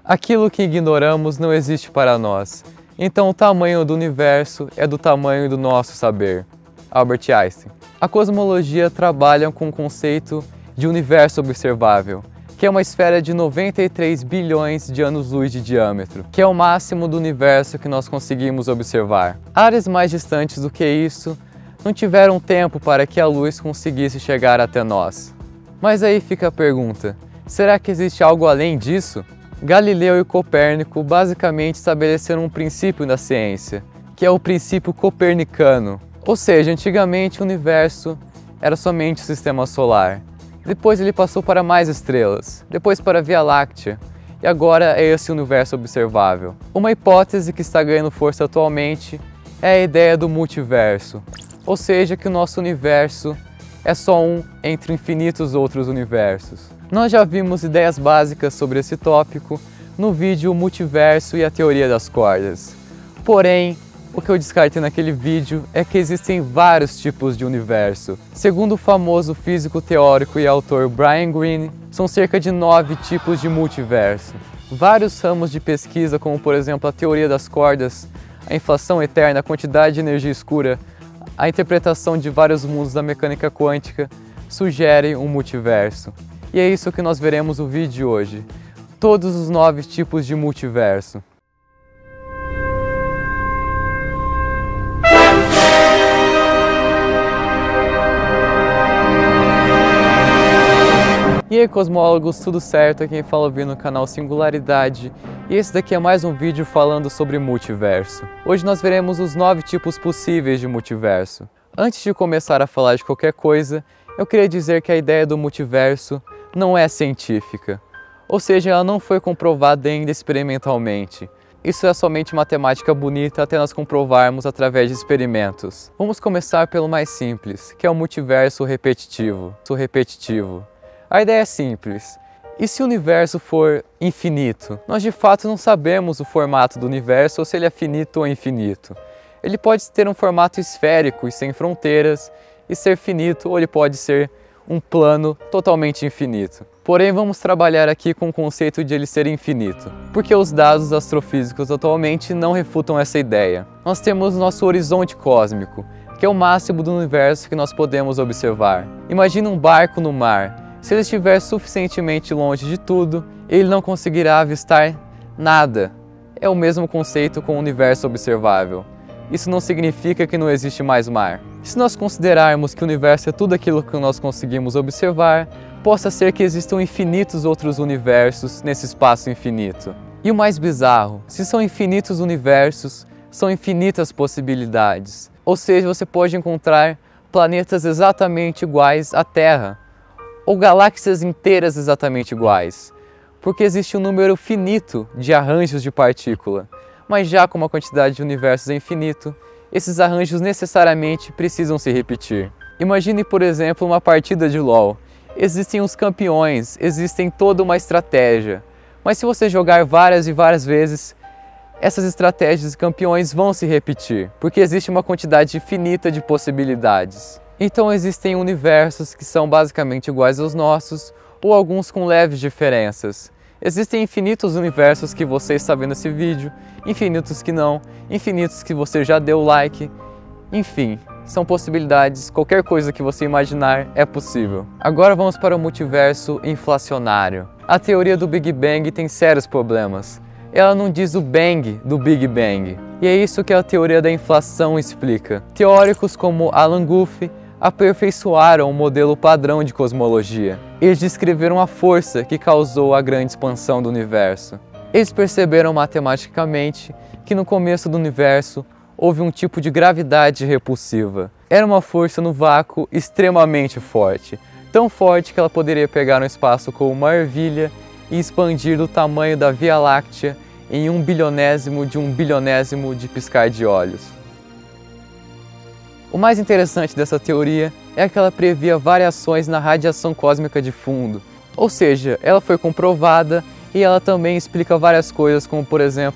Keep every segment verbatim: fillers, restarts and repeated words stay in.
Aquilo que ignoramos não existe para nós, então o tamanho do universo é do tamanho do nosso saber. Albert Einstein. A cosmologia trabalha com o conceito de universo observável, que é uma esfera de noventa e três bilhões de anos-luz de diâmetro, que é o máximo do universo que nós conseguimos observar. Áreas mais distantes do que isso não tiveram tempo para que a luz conseguisse chegar até nós. Mas aí fica a pergunta, será que existe algo além disso? Galileu e Copérnico basicamente estabeleceram um princípio da ciência, que é o princípio copernicano. Ou seja, antigamente o universo era somente o sistema solar. Depois ele passou para mais estrelas, depois para a Via Láctea, e agora é esse universo observável. Uma hipótese que está ganhando força atualmente é a ideia do multiverso, ou seja, que o nosso universo é só um entre infinitos outros universos. Nós já vimos ideias básicas sobre esse tópico no vídeo Multiverso e a Teoria das Cordas. Porém, o que eu descartei naquele vídeo é que existem vários tipos de universo. Segundo o famoso físico teórico e autor Brian Greene, são cerca de nove tipos de multiverso. Vários ramos de pesquisa, como por exemplo a teoria das cordas, a inflação eterna, a quantidade de energia escura, a interpretação de vários mundos da mecânica quântica, sugerem um multiverso. E é isso que nós veremos no vídeo de hoje. Todos os nove tipos de multiverso. E aí, cosmólogos, tudo certo? Aqui quem fala ouvindo no canal Singularidade, e esse daqui é mais um vídeo falando sobre multiverso. Hoje nós veremos os nove tipos possíveis de multiverso. Antes de começar a falar de qualquer coisa, eu queria dizer que a ideia do multiverso não é científica, ou seja, ela não foi comprovada ainda experimentalmente. Isso é somente matemática bonita até nós comprovarmos através de experimentos. Vamos começar pelo mais simples, que é o multiverso repetitivo. O repetitivo. A ideia é simples. E se o universo for infinito? Nós de fato não sabemos o formato do universo ou se ele é finito ou infinito. Ele pode ter um formato esférico e sem fronteiras e ser finito, ou ele pode ser um plano totalmente infinito. Porém, vamos trabalhar aqui com o conceito de ele ser infinito, porque os dados astrofísicos atualmente não refutam essa ideia. Nós temos nosso horizonte cósmico, que é o máximo do universo que nós podemos observar. Imagine um barco no mar. Se ele estiver suficientemente longe de tudo, ele não conseguirá avistar nada. É o mesmo conceito com o universo observável. Isso não significa que não existe mais mar. Se nós considerarmos que o universo é tudo aquilo que nós conseguimos observar, possa ser que existam infinitos outros universos nesse espaço infinito. E o mais bizarro, se são infinitos universos, são infinitas possibilidades. Ou seja, você pode encontrar planetas exatamente iguais à Terra, ou galáxias inteiras exatamente iguais, porque existe um número finito de arranjos de partícula. Mas já como a quantidade de universos é infinito, esses arranjos necessariamente precisam se repetir. Imagine, por exemplo, uma partida de LoL. Existem os campeões, existem toda uma estratégia. Mas se você jogar várias e várias vezes, essas estratégias e campeões vão se repetir, porque existe uma quantidade infinita de possibilidades. Então existem universos que são basicamente iguais aos nossos, ou alguns com leves diferenças. Existem infinitos universos que você está vendo esse vídeo, infinitos que não, infinitos que você já deu like, enfim, são possibilidades, qualquer coisa que você imaginar é possível. Agora vamos para o multiverso inflacionário. A teoria do Big Bang tem sérios problemas. Ela não diz o Bang do Big Bang. E é isso que a teoria da inflação explica. Teóricos como Alan Guth aperfeiçoaram o modelo padrão de cosmologia. Eles descreveram a força que causou a grande expansão do universo. Eles perceberam matematicamente que no começo do universo houve um tipo de gravidade repulsiva. Era uma força no vácuo extremamente forte, tão forte que ela poderia pegar um espaço como uma ervilha e expandir do tamanho da Via Láctea em um bilionésimo de um bilionésimo de piscar de olhos. O mais interessante dessa teoria é que ela previa variações na radiação cósmica de fundo, ou seja, ela foi comprovada e ela também explica várias coisas, como por exemplo,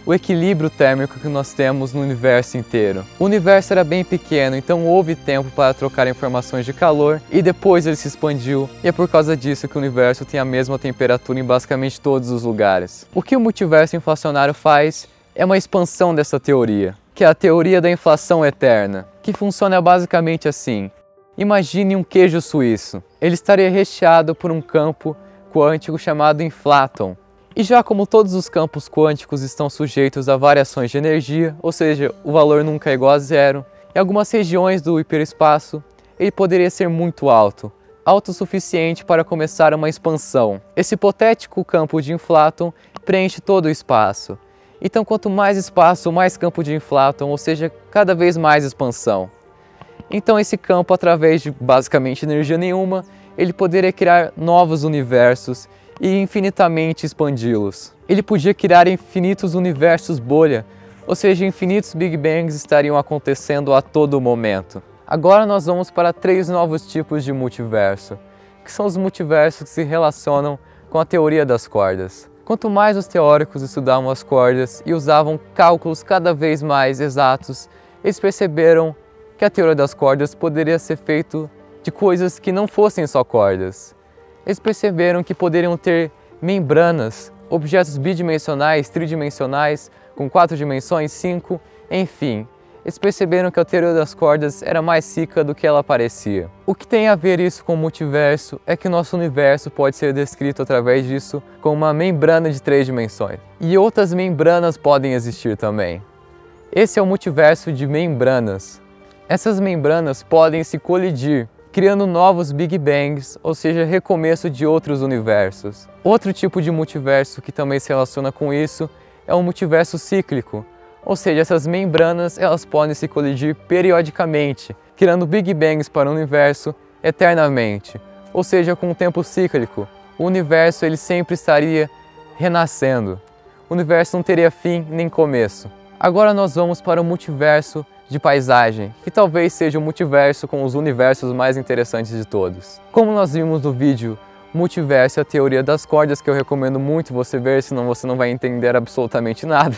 o equilíbrio térmico que nós temos no universo inteiro. O universo era bem pequeno, então houve tempo para trocar informações de calor e depois ele se expandiu, e é por causa disso que o universo tem a mesma temperatura em basicamente todos os lugares. O que o multiverso inflacionário faz é uma expansão dessa teoria, que é a teoria da inflação eterna, que funciona basicamente assim. Imagine um queijo suíço. Ele estaria recheado por um campo quântico chamado infláton. E já como todos os campos quânticos estão sujeitos a variações de energia, ou seja, o valor nunca é igual a zero, em algumas regiões do hiperespaço ele poderia ser muito alto, alto o suficiente para começar uma expansão. Esse hipotético campo de infláton preenche todo o espaço. Então quanto mais espaço, mais campo de infláton, ou seja, cada vez mais expansão. Então esse campo, através de basicamente energia nenhuma, ele poderia criar novos universos e infinitamente expandi-los. Ele podia criar infinitos universos bolha, ou seja, infinitos Big Bangs estariam acontecendo a todo momento. Agora nós vamos para três novos tipos de multiverso, que são os multiversos que se relacionam com a teoria das cordas. Quanto mais os teóricos estudavam as cordas e usavam cálculos cada vez mais exatos, eles perceberam que a teoria das cordas poderia ser feita de coisas que não fossem só cordas. Eles perceberam que poderiam ter membranas, objetos bidimensionais, tridimensionais, com quatro dimensões, cinco, enfim. Eles perceberam que a teoria das cordas era mais rica do que ela parecia. O que tem a ver isso com o multiverso é que o nosso universo pode ser descrito através disso como uma membrana de três dimensões. E outras membranas podem existir também. Esse é o multiverso de membranas. Essas membranas podem se colidir, criando novos Big Bangs, ou seja, recomeço de outros universos. Outro tipo de multiverso que também se relaciona com isso é o multiverso cíclico, ou seja, essas membranas elas podem se colidir periodicamente, criando Big Bangs para o universo eternamente, ou seja, com um tempo cíclico. O universo ele sempre estaria renascendo. O universo não teria fim nem começo. Agora nós vamos para o multiverso de paisagem, que talvez seja o multiverso com os universos mais interessantes de todos. Como nós vimos no vídeo Multiverso e a Teoria das Cordas, que eu recomendo muito você ver, senão você não vai entender absolutamente nada,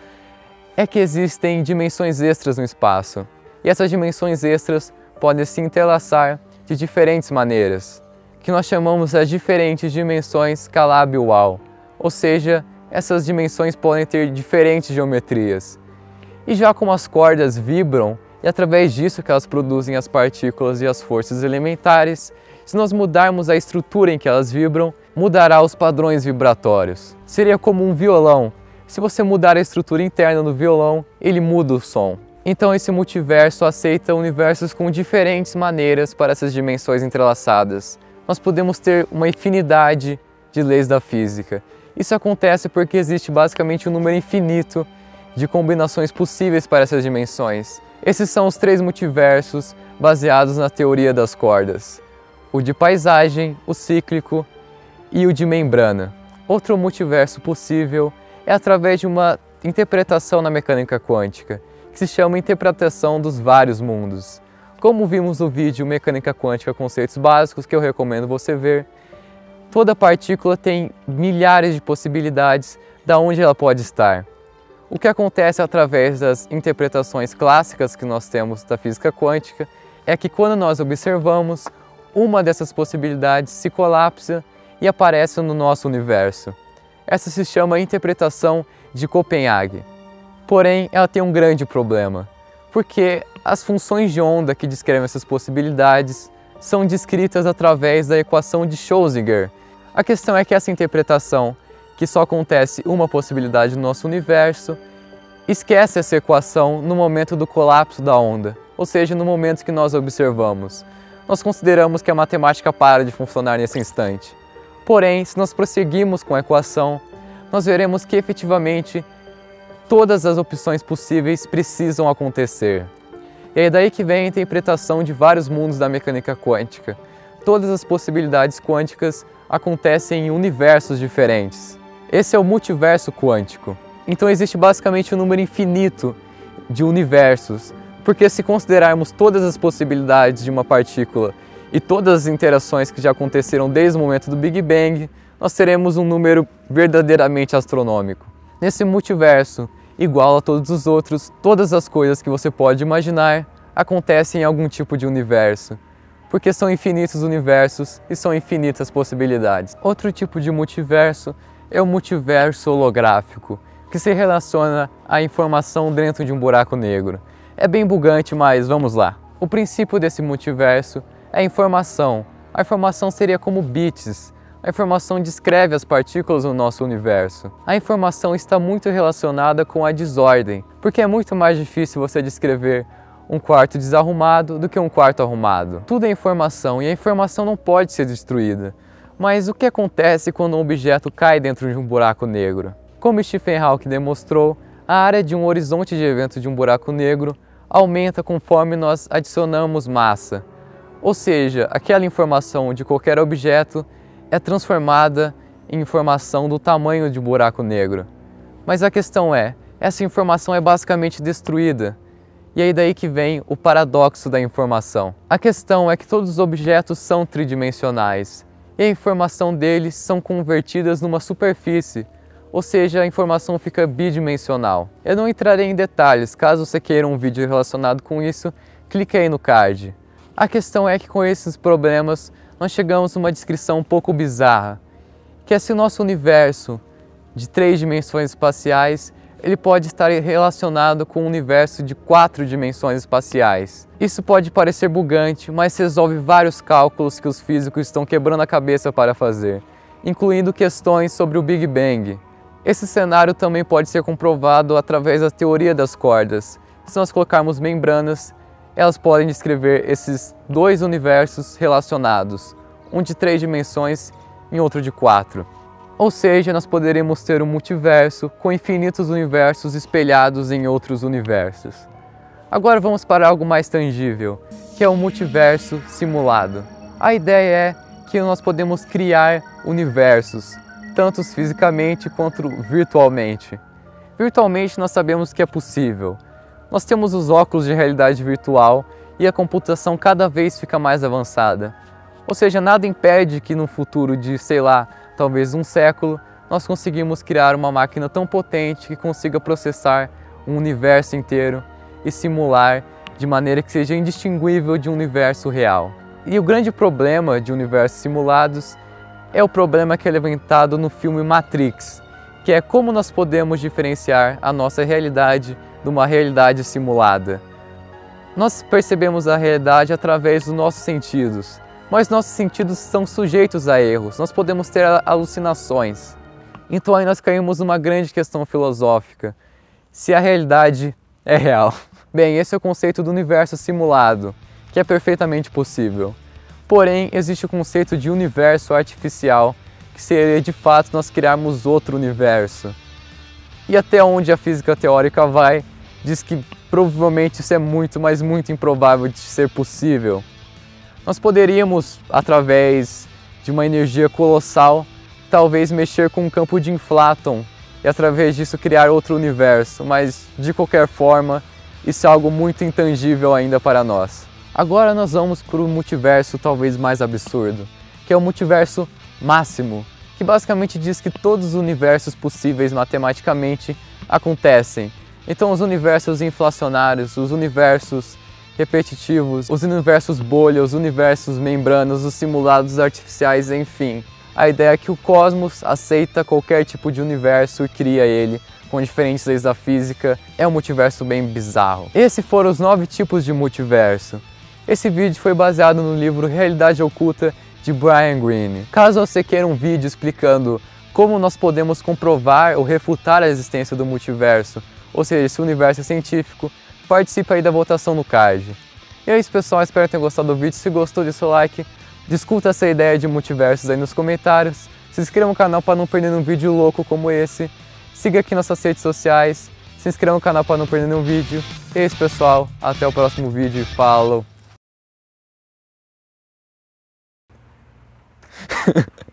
é que existem dimensões extras no espaço. E essas dimensões extras podem se entrelaçar de diferentes maneiras, que nós chamamos as diferentes dimensões Calabi-Wall, ou seja, essas dimensões podem ter diferentes geometrias. E já como as cordas vibram, e através disso que elas produzem as partículas e as forças elementares, se nós mudarmos a estrutura em que elas vibram, mudará os padrões vibratórios. Seria como um violão. Se você mudar a estrutura interna do violão, ele muda o som. Então esse multiverso aceita universos com diferentes maneiras para essas dimensões entrelaçadas. Nós podemos ter uma infinidade de leis da física. Isso acontece porque existe basicamente um número infinito de combinações possíveis para essas dimensões. Esses são os três multiversos baseados na teoria das cordas: o de paisagem, o cíclico e o de membrana. Outro multiverso possível é através de uma interpretação na mecânica quântica, que se chama interpretação dos vários mundos. Como vimos no vídeo Mecânica Quântica Conceitos Básicos, que eu recomendo você ver, toda partícula tem milhares de possibilidades de onde ela pode estar. O que acontece através das interpretações clássicas que nós temos da física quântica é que quando nós observamos, uma dessas possibilidades se colapsa e aparece no nosso universo. Essa se chama interpretação de Copenhague. Porém, ela tem um grande problema, porque as funções de onda que descrevem essas possibilidades são descritas através da equação de Schrödinger. A questão é que essa interpretação, que só acontece uma possibilidade no nosso universo, esquece essa equação no momento do colapso da onda, ou seja, no momento que nós observamos. Nós consideramos que a matemática para de funcionar nesse instante. Porém, se nós prosseguirmos com a equação, nós veremos que efetivamente todas as opções possíveis precisam acontecer. E é daí que vem a interpretação de vários mundos da mecânica quântica. Todas as possibilidades quânticas acontecem em universos diferentes. Esse é o multiverso quântico. Então existe basicamente um número infinito de universos, porque se considerarmos todas as possibilidades de uma partícula e todas as interações que já aconteceram desde o momento do Big Bang, nós teremos um número verdadeiramente astronômico. Nesse multiverso igual a todos os outros. Todas as coisas que você pode imaginar acontecem em algum tipo de universo, porque são infinitos universos e são infinitas possibilidades. Outro tipo de multiverso é o multiverso holográfico, que se relaciona à informação dentro de um buraco negro. É bem bugante, mas vamos lá. O princípio desse multiverso é a informação. A informação seria como bits. A informação descreve as partículas do nosso universo. A informação está muito relacionada com a desordem, porque é muito mais difícil você descrever um quarto desarrumado do que um quarto arrumado. Tudo é informação e a informação não pode ser destruída. Mas o que acontece quando um objeto cai dentro de um buraco negro? Como Stephen Hawking demonstrou, a área de um horizonte de evento de um buraco negro aumenta conforme nós adicionamos massa. Ou seja, aquela informação de qualquer objeto é transformada em informação do tamanho de um buraco negro. Mas a questão é, essa informação é basicamente destruída. E aí daí que vem o paradoxo da informação. A questão é que todos os objetos são tridimensionais e a informação deles são convertidas numa superfície, ou seja, a informação fica bidimensional. Eu não entrarei em detalhes, caso você queira um vídeo relacionado com isso, clique aí no card. A questão é que com esses problemas nós chegamos a uma descrição um pouco bizarra, que é se o nosso universo de três dimensões espaciais ele pode estar relacionado com um universo de quatro dimensões espaciais. Isso pode parecer bugante, mas resolve vários cálculos que os físicos estão quebrando a cabeça para fazer, incluindo questões sobre o Big Bang. Esse cenário também pode ser comprovado através da teoria das cordas. Se nós colocarmos membranas, elas podem descrever esses dois universos relacionados, um de três dimensões e outro de quatro. Ou seja, nós poderemos ter um multiverso com infinitos universos espelhados em outros universos. Agora vamos para algo mais tangível, que é o multiverso simulado. A ideia é que nós podemos criar universos, tanto fisicamente quanto virtualmente. Virtualmente nós sabemos que é possível. Nós temos os óculos de realidade virtual e a computação cada vez fica mais avançada. Ou seja, nada impede que no futuro de, sei lá, talvez um século, nós conseguimos criar uma máquina tão potente que consiga processar um universo inteiro e simular de maneira que seja indistinguível de um universo real. E o grande problema de universos simulados é o problema que é levantado no filme Matrix, que é como nós podemos diferenciar a nossa realidade de uma realidade simulada. Nós percebemos a realidade através dos nossos sentidos, mas nossos sentidos são sujeitos a erros, nós podemos ter alucinações. Então aí nós caímos numa grande questão filosófica, se a realidade é real. Bem, esse é o conceito do universo simulado, que é perfeitamente possível. Porém, existe o conceito de universo artificial, que seria de fato nós criarmos outro universo. E até onde a física teórica vai, diz que provavelmente isso é muito, mas muito improvável de ser possível. Nós poderíamos, através de uma energia colossal, talvez mexer com um campo de infláton e através disso criar outro universo, mas de qualquer forma, isso é algo muito intangível ainda para nós. Agora nós vamos para o multiverso talvez mais absurdo, que é o multiverso máximo, que basicamente diz que todos os universos possíveis matematicamente acontecem. Então os universos inflacionários, os universos repetitivos, os universos bolha, os universos membranas, os simulados artificiais, enfim. A ideia é que o cosmos aceita qualquer tipo de universo e cria ele com diferentes leis da física. É um multiverso bem bizarro. Esses foram os nove tipos de multiverso. Esse vídeo foi baseado no livro Realidade Oculta de Brian Greene. Caso você queira um vídeo explicando como nós podemos comprovar ou refutar a existência do multiverso, ou seja, esse universo é científico, participe aí da votação no card. E é isso, pessoal, espero que tenham gostado do vídeo. Se gostou, deixa o like, discuta essa ideia de multiversos aí nos comentários, se inscreva no canal para não perder um vídeo louco como esse, siga aqui nossas redes sociais, se inscreva no canal para não perder nenhum vídeo. E é isso, pessoal, até o próximo vídeo e falou!